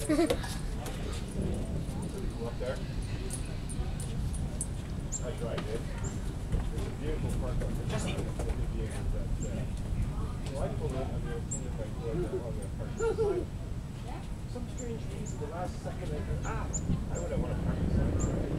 Up there. I tried it. It's a beautiful park. Jesse. So I pulled in on the opinion by going park. Some strange reason, the last second I would have wanted to park inside.